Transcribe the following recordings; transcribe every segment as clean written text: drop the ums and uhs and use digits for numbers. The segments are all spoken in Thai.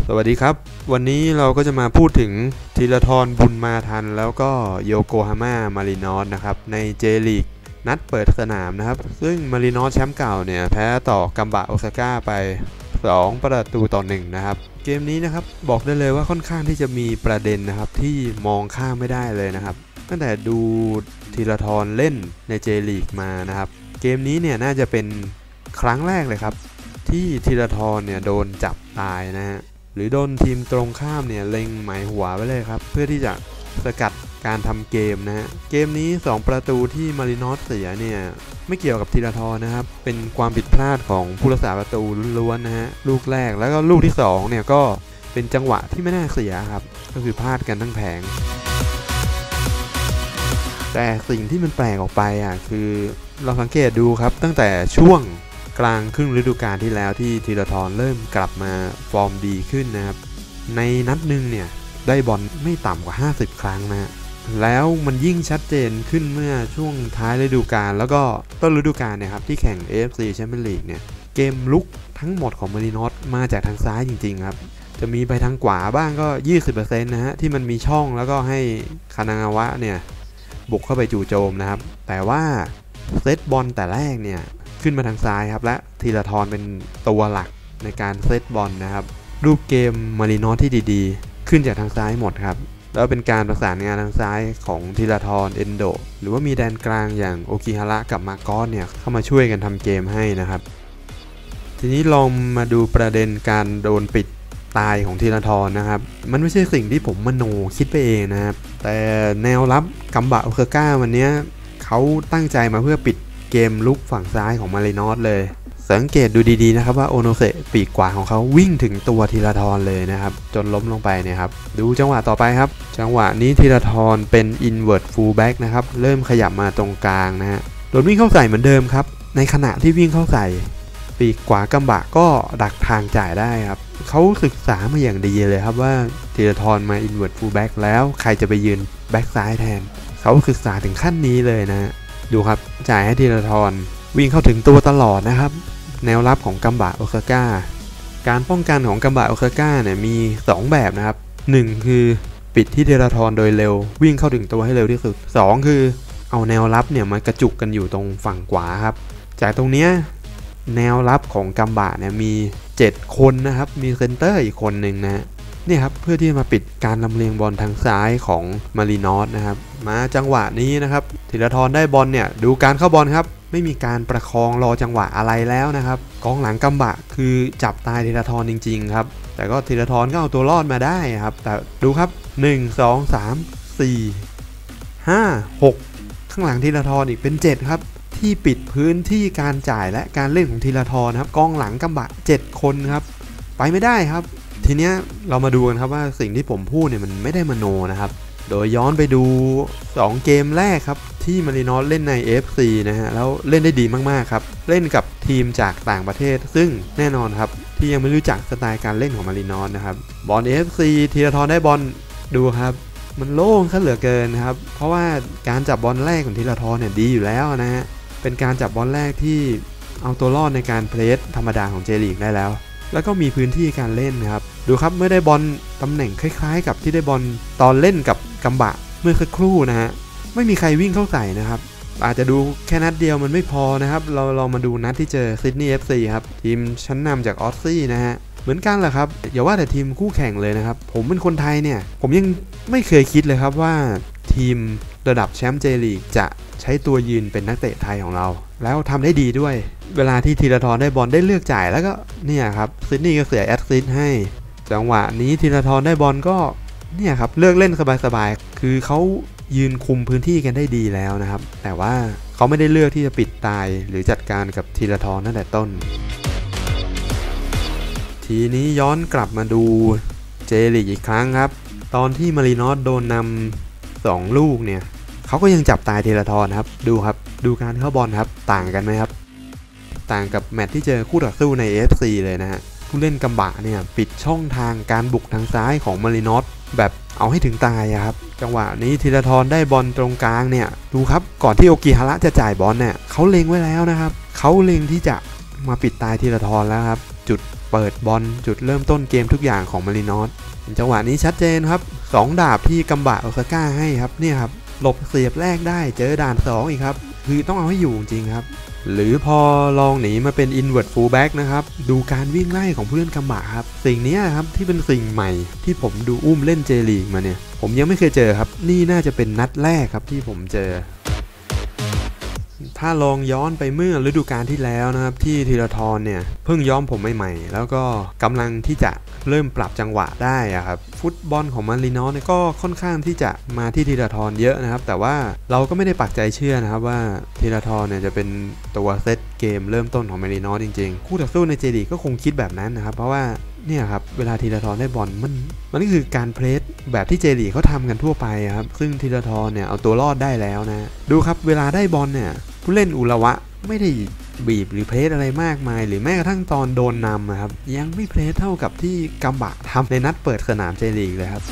สวัสดีครับวันนี้เราก็จะมาพูดถึงธีรทรบุญมาทันแล้วก็โยโกฮาม่ามารินอสนะครับในเจลีกนัดเปิดสนามนะครับซึ่งมารินอสแชมป์เก่าเนี่ยแพ้ต่อกัมบะโอซาก้าไป2-1นะครับเกมนี้นะครับบอกได้เลยว่าค่อนข้างที่จะมีประเด็นนะครับที่มองข้ามไม่ได้เลยนะครับตั้งแต่ดูธีรทรเล่นในเจลีกมานะครับเกมนี้เนี่ยน่าจะเป็นครั้งแรกเลยครับที่ธีรทรเนี่ยโดนจับตายนะฮะหรือโดนทีมตรงข้ามเนี่ยเล็งหมายหัวไว้เลยครับเพื่อที่จะสกัดการทำเกมนะฮะเกมนี้2ประตูที่มารินอสเสียเนี่ยไม่เกี่ยวกับธีรทรนะครับเป็นความผิดพลาดของผู้รักษาประตูล้วนๆนะฮะลูกแรกแล้วก็ลูกที่2เนี่ยก็เป็นจังหวะที่ไม่น่าเสียครับก็คือพลาดกันทั้งแผงแต่สิ่งที่มันแปลกออกไปคือเราสังเกตดูครับตั้งแต่ช่วงกลางครึ่งฤดูกาลที่แล้วที่ธีรทรเริ่มกลับมาฟอร์มดีขึ้นนะครับในนัดหนึ่งเนี่ยได้บอลไม่ต่ำกว่า50ครั้งนะแล้วมันยิ่งชัดเจนขึ้นเมื่อช่วงท้ายฤดูกาลแล้วก็ต้นฤดูกาลเนี่ยครับที่แข่ง AFC Champions League เนี่ยเกมลุกทั้งหมดของมารินอสมาจากทางซ้ายจริงๆครับจะมีไปทางขวาบ้างก็ 20% นะฮะที่มันมีช่องแล้วก็ให้คานางาวะเนี่ยบุกเข้าไปจู่โจมนะครับแต่ว่าเซตบอลแต่แรกเนี่ยขึ้นมาทางซ้ายครับและธีรทรเป็นตัวหลักในการเซตบอลนะครับรูปเกมมารินอสที่ดีๆขึ้นจากทางซ้ายหมดครับแล้วเป็นการประสานงานทางซ้ายของธีรทรเอนโดหรือว่ามีแดนกลางอย่างโอกิฮาระกับมาโกสเนี่ยเข้ามาช่วยกันทำเกมให้นะครับทีนี้ลองมาดูประเด็นการโดนปิดตายของธีรทรนะครับมันไม่ใช่สิ่งที่ผมมโนคิดไปเองนะครับแต่แนวรับกัมบะโอซาก้าวันนี้เขาตั้งใจมาเพื่อปิดเกมลุกฝั่งซ้ายของมารินอสเลยสังเกตดูดีๆนะครับว่าโอโนเซะปีกขวาของเขาวิ่งถึงตัวธีรทรเลยนะครับจนล้มลงไปเนี่ยครับดูจังหวะต่อไปครับจังหวะนี้ธีรทรเป็น invert full back นะครับเริ่มขยับมาตรงกลางนะฮะโดนวิ่งเข้าใส่เหมือนเดิมครับในขณะที่วิ่งเข้าใส่ปีกขวากัมบะก็ดักทางจ่ายได้ครับเขาศึกษามาอย่างดีเลยครับว่าธีรทรมา invert full back แล้วใครจะไปยืนแบ็กซ้ายแทนเขาศึกษาถึงขั้นนี้เลยนะดูครับจ่ายให้ธีรทรวิ่งเข้าถึงตัวตลอดนะครับแนวรับของกัมบะโอซาก้าการป้องกันของกัมบะโอซาก้าเนี่ยมี2แบบนะครับ1คือปิดที่ธีรทรโดยเร็ววิ่งเข้าถึงตัวให้เร็วที่สุด2คือเอาแนวรับเนี่ยมากระจุกกันอยู่ตรงฝั่งขวาครับจากตรงเนี้ยแนวรับของกัมบะเนี่ยมี7คนนะครับมีเซนเตอร์อีกคนหนึ่งนะนี่ครับเพื่อที่มาปิดการลำเลียงบอลทางซ้ายของมารินอสนะครับมาจังหวะนี้นะครับธีรทรได้บอลเนี่ยดูการเข้าบอลครับไม่มีการประคองรอจังหวะอะไรแล้วนะครับกองหลังกัมบะคือจับตายธีรทรจริงๆครับแต่ก็ธีรทรก็เอาตัวรอดมาได้ครับแต่ดูครับ1 2 3 4 5 6ข้างหลังธีรทรอีกเป็น7ครับที่ปิดพื้นที่การจ่ายและการเล่นของธีรทรครับกองหลังกัมบะ7คนครับไปไม่ได้ครับทีเนี้ยเรามาดูกันครับว่าสิ่งที่ผมพูดเนี่ยมันไม่ได้มโนนะครับโดยย้อนไปดู2เกมแรกครับที่มารินอสเล่นใน AFC นะฮะแล้วเล่นได้ดีมากๆครับเล่นกับทีมจากต่างประเทศซึ่งแน่นอนครับที่ยังไม่รู้จักสไตล์การเล่นของมารินอสนะครับบอล AFC ธีรทรได้บอลดูครับมันโล่งซะเหลือเกินครับเพราะว่าการจับบอลแรกของธีรทรเนี่ยดีอยู่แล้วนะฮะเป็นการจับบอลแรกที่เอาตัวรอดในการเพรสธรรมดาของเจลีกได้แล้วก็มีพื้นที่การเล่นนะครับดูครับเมื่อได้บอลตำแหน่งคล้ายๆกับที่ได้บอลตอนเล่นกับกัมบะเมื่อสักครู่นะฮะไม่มีใครวิ่งเข้าใส่นะครับอาจจะดูแค่นัดเดียวมันไม่พอนะครับเรามาดูนัดที่เจอซิดนีย์ FC ครับทีมชั้นนำจากออสซี่นะฮะเหมือนกันแหละครับอย่าว่าแต่ทีมคู่แข่งเลยนะครับผมเป็นคนไทยเนี่ยผมยังไม่เคยคิดเลยครับว่าทีมระดับแชมป์เจลีกจะใช้ตัวยืนเป็นนักเตะไทยของเราแล้วทำได้ดีด้วยเวลาที่ธีรทรได้บอลได้เลือกจ่ายแล้วก็เนี่ยครับซิดนีย์ก็เสียแอสซิสต์ให้จังหวะนี้ธีรทรได้บอลก็เนี่ยครับเลือกเล่นสบายๆคือเขายืนคุมพื้นที่กันได้ดีแล้วนะครับแต่ว่าเขาไม่ได้เลือกที่จะปิดตายหรือจัดการกับธีรทรตั้งแต่ต้นทีนี้ย้อนกลับมาดูเจลีกอีกครั้งครับตอนที่มารินอสโดนนำ2ลูกเนี่ยเขาก็ยังจับตายธีรทรครับดูการเข้าบอลครับต่างกันไหมครับต่างกับแมตช์ที่เจอคู่ต่อสู้ใน AFC เลยนะฮะผู้เล่นกัมบะเนี่ยปิดช่องทางการบุกทางซ้ายของมารินอสแบบเอาให้ถึงตายครับจังหวะนี้ธีรทรได้บอลตรงกลางเนี่ยดูครับก่อนที่โอกิฮาระจะจ่ายบอลเนี่ยเขาเล็งไว้แล้วนะครับเขาเล็งที่จะมาปิดตายธีรทรแล้วครับจุดเปิดบอลจุดเริ่มต้นเกมทุกอย่างของมารินอสจังหวะนี้ชัดเจนครับ2ดาบที่กัมบะโอซาก้าให้ครับเนี่ยครับหลบเสียบแรกได้เจอด่าน2อีกครับคือต้องเอาให้อยู่จริงครับหรือพอลองหนีมาเป็น invert fullback นะครับดูการวิ่งไล่ของผู้เล่นกัมบะครับสิ่งนี้ครับที่เป็นสิ่งใหม่ที่ผมดูอุ้มเล่นเจลีกมาเนี่ยผมยังไม่เคยเจอครับนี่น่าจะเป็นนัดแรกครับที่ผมเจอถ้าลองย้อนไปเมื่อฤดูกาลที่แล้วนะครับที่ธีรทรเนี่ยเพิ่งย้อมผมใหม่ๆแล้วก็กำลังที่จะเริ่มปรับจังหวะได้ครับฟุตบอลของมารินอสเนี่ยก็ค่อนข้างที่จะมาที่ธีรทรเยอะนะครับแต่ว่าเราก็ไม่ได้ปักใจเชื่อนะครับว่าธีรทรเนี่ยจะเป็นตัวเซตเกมเริ่มต้นของมารินอสจริงๆคู่ต่อสู้ในเจลีกก็คงคิดแบบนั้นนะครับเพราะว่าเนี่ยครับเวลาธีรทรได้บอลมันก็คือการเพรสแบบที่เจลีกเขาทำกันทั่วไปครับซึ่งธีรทรเนี่ยเอาตัวรอดได้แล้วนะดูครับเวลาได้บอลเนี่ยผู้เล่นอุระวะไม่ได้บีบหรือเพรสอะไรมากมายหรือแม้กระทั่งตอนโดนนำครับยังไม่เพรสเท่ากับที่กัมบะทำในนัดเปิดสนามเจลีกเลยครับ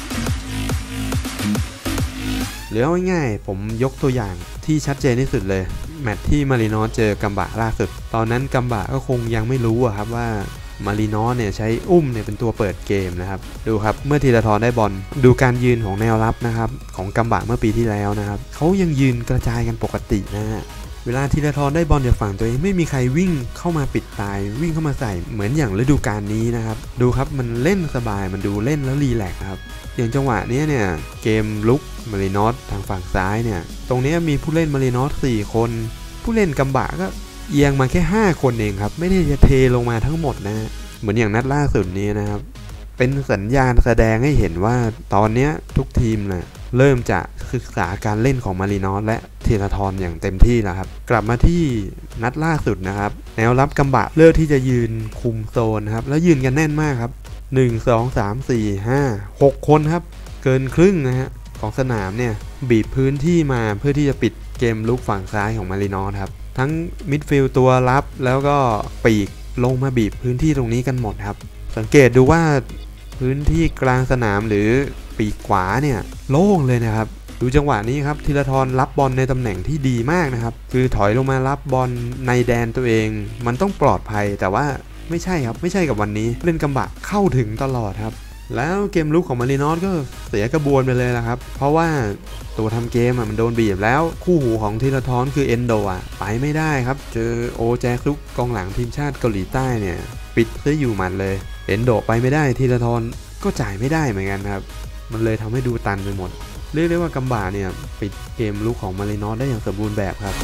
หรือเอาง่ายๆผมยกตัวอย่างที่ชัดเจนที่สุดเลยแมตช์ที่มารินอสเจอกัมบะล่าสุดตอนนั้นกัมบะก็คงยังไม่รู้ครับว่ามารินอสเนี่ยใช้อุ้มเนี่ยเป็นตัวเปิดเกมนะครับดูครับเมื่อธีรทรได้บอลดูการยืนของแนวรับนะครับของกัมบะเมื่อปีที่แล้วนะครับเขายังยืนกระจายกันปกตินะฮะเวลาธีรทรได้บอลจากฝั่งตัวเองไม่มีใครวิ่งเข้ามาปิดตายวิ่งเข้ามาใส่เหมือนอย่างฤดูกาลนี้นะครับดูครับมันเล่นสบายมันดูเล่นแล้วรีแลกซ์ครับอย่างจังหวะนี้เนี่ยเกมลุกมารินอสทางฝั่งซ้ายเนี่ยตรงนี้มีผู้เล่นมารินอส4คนผู้เล่นกัมบะก็เอียงมาแค่5คนเองครับไม่ได้จะเทลงมาทั้งหมดนะเหมือนอย่างนัดล่าสุดนี้นะครับเป็นสัญญาณแสดงให้เห็นว่าตอนนี้ทุกทีมนะเริ่มจะศึกษาการเล่นของมารินอสและธีรทรอย่างเต็มที่แล้วครับกลับมาที่นัดล่าสุดนะครับแนวรับกัมบะเลือกที่จะยืนคุมโซนครับแล้วยืนกันแน่นมากครับ1 2 3 4 5 6คนครับเกินครึ่งนะฮะของสนามเนี่ยบีบพื้นที่มาเพื่อที่จะปิดเกมลุกฝั่งซ้ายของมารินอสครับทั้งมิดฟิลด์ตัวรับแล้วก็ปีกลงมาบีบพื้นที่ตรงนี้กันหมดครับสังเกตดูว่าพื้นที่กลางสนามหรือปีกขวาเนี่ยโล่งเลยนะครับดูจังหวะนี้ครับธีรทรรับบอลในตำแหน่งที่ดีมากนะครับคือถอยลงมารับบอลในแดนตัวเองมันต้องปลอดภัยแต่ว่าไม่ใช่ครับไม่ใช่กับวันนี้เล่นกัมบะเข้าถึงตลอดครับแล้วเกมลุกของมารินอสก็เสียกระบวนไปเลยนะครับเพราะว่าตัวทำเกมมันโดนบีบแล้วคู่หูของธีรทรคือเอนโดไปไม่ได้ครับเจอโอแจคลุกกองหลังทีมชาติเกาหลีใต้เนี่ยปิดซะอยู่มันเลยเอนโดไปไม่ได้ธีรทรก็จ่ายไม่ได้เหมือนกันครับมันเลยทำให้ดูตันไปหมดเรียกได้ว่ากัมบะเนี่ยปิดเกมลุกของมารินอสได้อย่างสมบูรณ์แบบครับ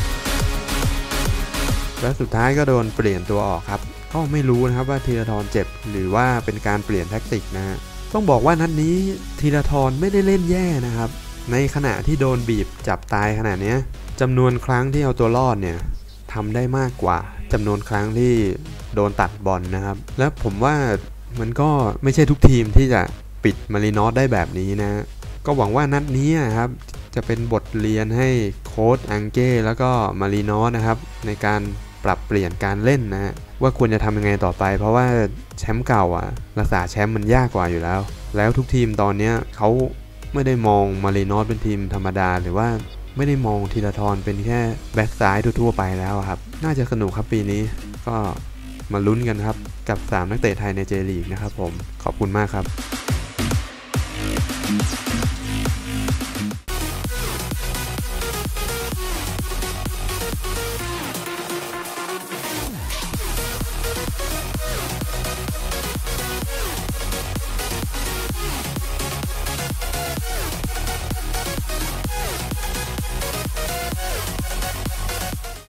และสุดท้ายก็โดนเปลี่ยนตัวออกครับก็ไม่รู้นะครับว่าธีรทรเจ็บหรือว่าเป็นการเปลี่ยนแท็กติกนะต้องบอกว่านัดนี้ธีรทรไม่ได้เล่นแย่นะครับในขณะที่โดนบีบจับตายขนาดนี้จำนวนครั้งที่เอาตัวรอดเนี่ยทำได้มากกว่าจำนวนครั้งที่โดนตัดบอลนะครับและผมว่ามันก็ไม่ใช่ทุกทีมที่จะปิดมารินอสได้แบบนี้นะก็หวังว่านัดนี้ครับจะเป็นบทเรียนให้โค้ชอังเก้แล้วก็มารินอสนะครับในการปรับเปลี่ยนการเล่นนะว่าควรจะทำยังไงต่อไปเพราะว่าแชมป์เก่ารักษาแชมป์มันยากกว่าอยู่แล้วทุกทีมตอนนี้เขาไม่ได้มองมารินอสเป็นทีมธรรมดาหรือว่าไม่ได้มองธีรทรเป็นแค่แบ็คซ้ายทั่วไปแล้วครับน่าจะสนุกครับปีนี้ก็มาลุ้นกันครับกับ3นักเตะไทยในเจลีกนะครับผมขอบคุณมากครับ